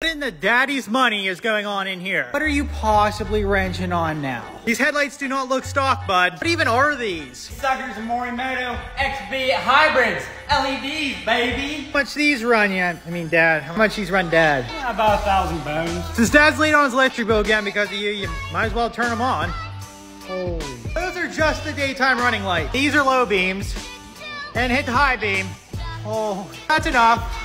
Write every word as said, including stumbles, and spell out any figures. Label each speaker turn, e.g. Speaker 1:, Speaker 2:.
Speaker 1: What in the daddy's money is going on in here? What are you possibly wrenching on now? These headlights do not look stock, bud. What even are these?
Speaker 2: Suckers and Morimoto X B hybrids. L E Ds, baby.
Speaker 1: How much these run yet? I mean, Dad. How much these run, Dad?
Speaker 2: Yeah, about a thousand bones.
Speaker 1: Since Dad's late on his electric bill again because of you, you might as well turn them on. Holy. Those are just the daytime running lights. These are low beams. And hit the high beam. Oh, that's enough.